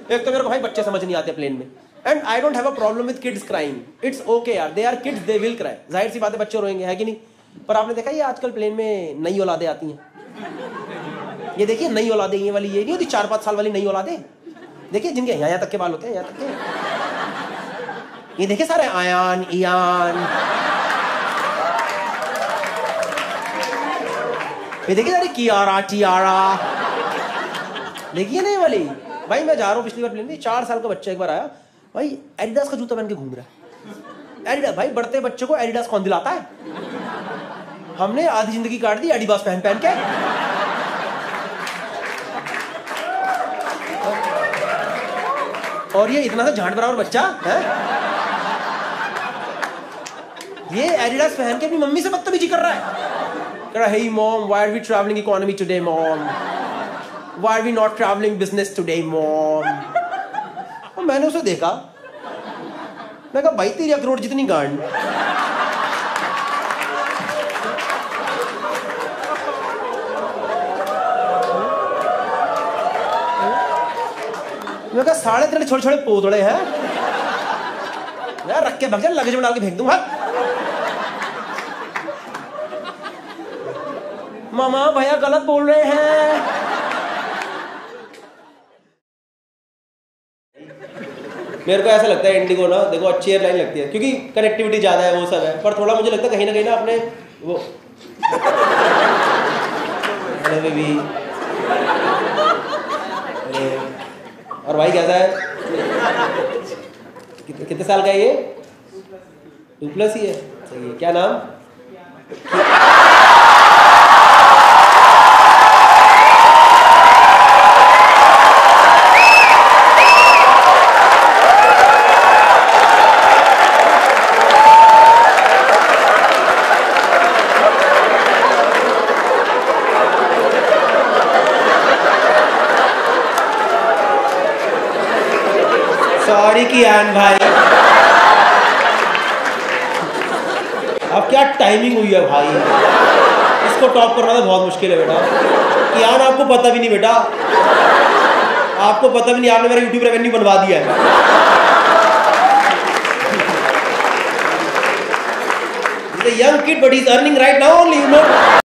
एक तो मेरे को भाई बच्चे समझ नहीं आते प्लेन में, and I don't have a problem with kids crying, it's okay यार, they are kids, they will cry, जाहिर सी बात है बच्चे रोएंगे, है कि नहीं। पर आपने देखा ये आजकल प्लेन में नई औलादे आती हैं, ये देखिए नई औलादे, ये वाली ये नहीं होती 4-5 साल वाली नई औलादे, देखिए जिनके यहाँ तक के बाल होते हैं, यहाँ तक के, ये देखिए सारे आयान ईयान, ये देखिए सारे कियारा टियारा, देखिए ना ये वाली। भाई मैं जा रहा हूँ पिछली बार प्लेन में, 4 साल का बच्चा एक बार आया भाई, एडिडास का जूता पहन के घूम रहा है। एडिडास, भाई बढ़ते बच्चे को एडिडास कौन दिलाता है? हमने आधी जिंदगी काट दी एडिडास पहन पहन के। और ये इतना सा झांट बराबर बच्चा है, ये एडिडास पहन के अपनी मम्मी से बदतमीजी कर रहा है, कह रहा है hey mom, why are we travelling economy today mom, why are we not travelling business today mom. और मैंने उसे देखा, मैं कहा भाई तेरी अखरोट जितनी गांड। मैं कहा 3.5 छोटे छोटे पोतड़े हैं यार, रख के भग जा, लगेज में डाल के फेंक दूंगा। मामा भैया गलत बोल रहे हैं। मेरे को ऐसा लगता है इंडिगो ना, देखो अच्छी एयरलाइन लगती है क्योंकि कनेक्टिविटी ज्यादा है, वो सब है, पर थोड़ा मुझे लगता है कहीं ना कहीं ना अपने वो हेलो बेबी, और भाई कैसा है? कितने साल का है ये? 2+ ही है, सही है। क्या नाम? सॉरी कियान भाई, अब क्या टाइमिंग हुई है भाई, इसको टॉप करना तो बहुत मुश्किल है बेटा। कियान आपको पता भी नहीं बेटा, आपको पता भी नहीं, आपने मेरा यूट्यूब रेवेन्यू बनवा दिया है। He's a young kid but he's earning right now only, you know.